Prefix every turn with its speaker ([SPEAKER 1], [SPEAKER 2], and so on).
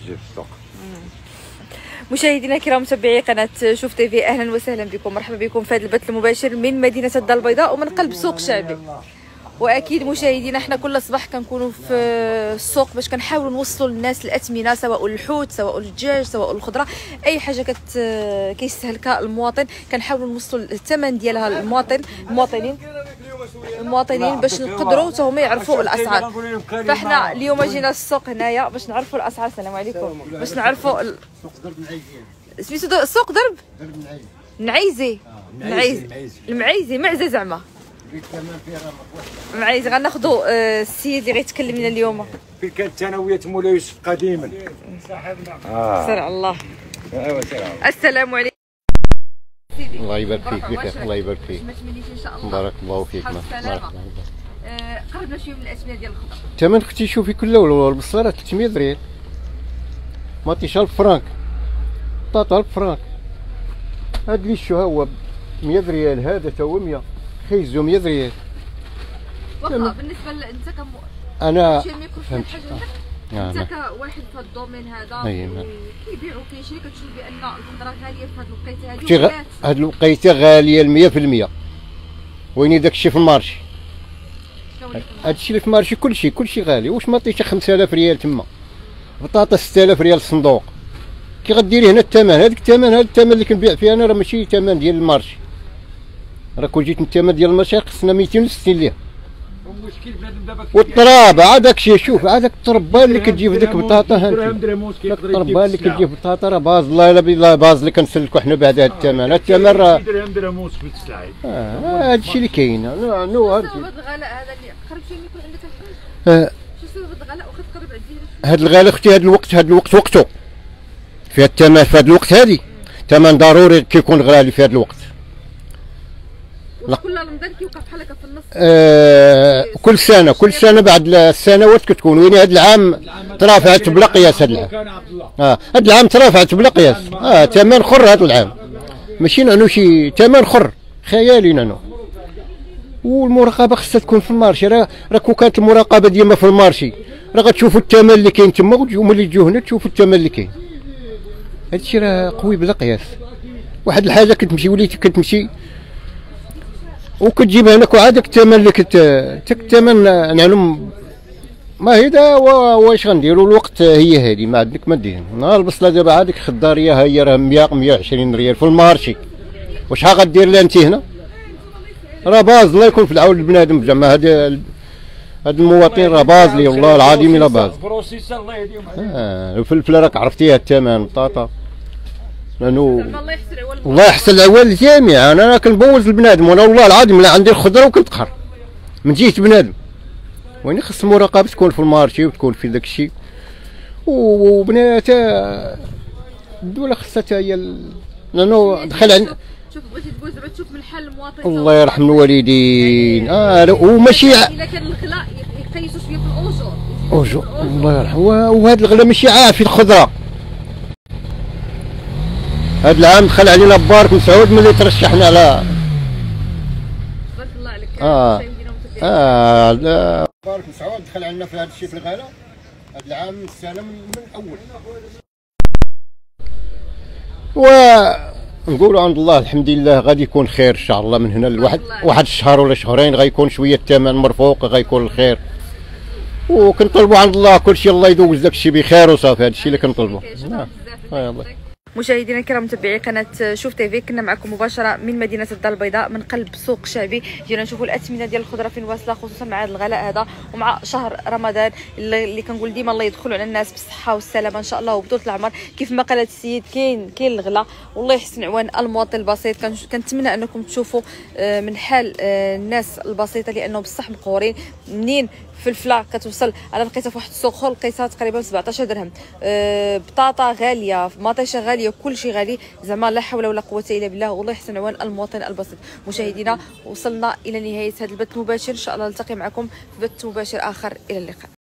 [SPEAKER 1] في السوق.
[SPEAKER 2] مشاهدينا الكرام متابعي قناه شوف تيفي، اهلا وسهلا بكم، مرحبا بكم في هذا البث المباشر من مدينه الدار البيضاء ومن قلب سوق شعبي. واكيد مشاهدينا احنا كل صباح كنكونوا في السوق باش كنحاولوا نوصلوا للناس الاثمنه، سواء الحوت سواء الدجاج سواء الخضره، اي حاجه كيستهلكها المواطن كنحاولوا نوصلوا الثمن ديالها المواطنين باش نقدروا حتى هما يعرفوا الاسعار. فاحنا اليوم جينا السوق هنايا باش نعرفوا الاسعار. السلام عليكم. باش نعرفوا
[SPEAKER 3] سوق درب النعيزيه.
[SPEAKER 2] سميتو السوق درب
[SPEAKER 3] النعيزي.
[SPEAKER 2] المعيزي معزه زعما معيز. غناخذوا السيد اللي غيتكلم لنا اليوم.
[SPEAKER 1] في كانت ثانويه مولاي يوسف قديما.
[SPEAKER 2] سر الله. السلام عليكم.
[SPEAKER 4] الله يبارك فيك بخير. الله يبارك فيك. بارك الله فيك.
[SPEAKER 2] قربنا شويه من الاسمنه ديال الخضر.
[SPEAKER 4] الثمن اختي شوفي كله البصاره 300 ريال، ماطيش 1000 فرانك، بطاطا 1000 فرانك. هاد لي شو هو 100 ريال، هذا تا هو 100، خيزو 100 ريال.
[SPEAKER 2] واخا بالنسبه انت
[SPEAKER 4] انا
[SPEAKER 2] فهمت انت كواحد في الدومين هذا كيبيعوا كيشري، كتشوف بان الخضره غاليه في هذه الوقيته هذه.
[SPEAKER 4] هذه الوقيته غاليه 100%. ويني داكشي في المارشي، هادشي اللي في المارشي كلشي غالي. واش ما عطيتش 5000 ريال تما، بطاطا 6000 ريال الصندوق، كي غديري هنا الثمن؟ هذاك الثمن اللي كنبيع فيه انا راه ماشي ثمن ديال المارشي، راه كون جيت الثمن ديال المارشي خصنا 260 ليه.
[SPEAKER 1] المشكل بنادم دابا
[SPEAKER 4] والطرابه عاد داكشي. شوف عاد داك التربه اللي كتجيب ديك البطاطا، التربه اللي كتجيب البطاطا راه باز. الله الا بالله باز اللي كنسلكوا حنا بعد هذا الثمن. الثمن راه
[SPEAKER 1] درهم ونص في السلعه.
[SPEAKER 4] هادشي اللي كاين. نو
[SPEAKER 2] هذا الغلاء هذا اللي قرب شي يكون عندك شو سبب الغلاء؟ واخا تقرب عندي
[SPEAKER 4] هاد الغلاء اختي. هاد الوقت وقته في الثمن. في هاد الوقت هادي الثمن ضروري كيكون غالي في هاد الوقت.
[SPEAKER 2] كل رمضان كيوقع بحال هكا في النص.
[SPEAKER 4] كل سنه بعد السنوات كتكون. وين هاد العام ترافعت بلا قياس. هاد العام هاد العام ترافعت بلا قياس. ثمن خر هاد العام، ماشي نعنو شي ثمن خر خيالي نعنو. والمراقبه خصها تكون في المارشي. راه كون كانت المراقبه ديما في المارشي راه غتشوفوا الثمن اللي كاين تما، وملي تجيو هنا تشوفوا الثمن اللي كاين. هادشي راه قوي بلا قياس. واحد الحاجه كتمشي وليتي كتمشي وكتجيب هناك وعاد الثمن اللي الثمن نعلم ما هيدا. واش غنديروا الوقت هي هذه ما عندك ما دير. نهار البصله دابا عادك خضاريه هي راه 120 ريال في المارشي. واش غدير لها انت هنا؟ راه باز. الله يكون في العون البنادم زعما. هاد المواطن راه باز لي والله العظيم الا باز. الفلفل راك عرفتيها الثمن، بطاطا لانه الله يحسن العوال الجميع. انا كنبوز البنادم وانا والله العظيم لا عندي الخضره وكنتقهر من جهه بنادم. وين خص المراقبه تكون في المارشي وتكون في داك الشيء. وبنات الدوله خصها حتى هي لانه دخل عند.
[SPEAKER 2] شوف بغيتي تقول زعما تشوف من حل المواطن.
[SPEAKER 4] الله يرحم الوالدين. وماشي
[SPEAKER 2] الا كان الغلاء يقيسوا شويه في الاجور.
[SPEAKER 4] الله يرحم. وهذا الغلاء ماشي عافي الخضره. هذا العام دخل علينا بارك مسعود ملي ترشحنا على
[SPEAKER 2] بارك الله عليك.
[SPEAKER 4] بارك مسعود دخل علينا في هذا الشيء في الغلاء. هذا العام السنه من الاول. ونقولوا عند الله الحمد لله غادي يكون خير ان شاء الله. من هنا لواحد الشهر ولا شهرين غيكون شويه الثمن مرفوق، غيكون الخير. وكنطلبوا عند الله كل شيء الله يدوز داك الشيء بخير وصافي. هذا الشيء اللي كنطلبوا. يلاه
[SPEAKER 2] مشاهدينا الكرام متابعي قناه شوف تيفي، كنا معكم مباشره من مدينه الدار البيضاء من قلب سوق شعبي. جينا نشوفوا الاثمنه ديال الخضره فين واصله، خصوصا مع هذا الغلاء هذا ومع شهر رمضان اللي كنقول ديما الله يدخلوا على الناس بالصحه والسلامه ان شاء الله وبطول العمر. كيف ما قالت السيد كاين الغلاء والله يحسن عوان المواطن البسيط. كنتمنى انكم تشوفوا من حال الناس البسيطه لانهم بصح مقهورين. منين فلفله كتوصل، انا لقيتها في واحد السوق اخر لقيتها تقريبا 17 درهم. بطاطا غاليه، مطيشه غاليه، كل شيء غالي زعما لا حول ولا قوه الا بالله. والله يحسن عوان المواطن البسيط. مشاهدينا وصلنا الى نهايه هذا البث المباشر، ان شاء الله نلتقي معكم في بث مباشر اخر. الى اللقاء.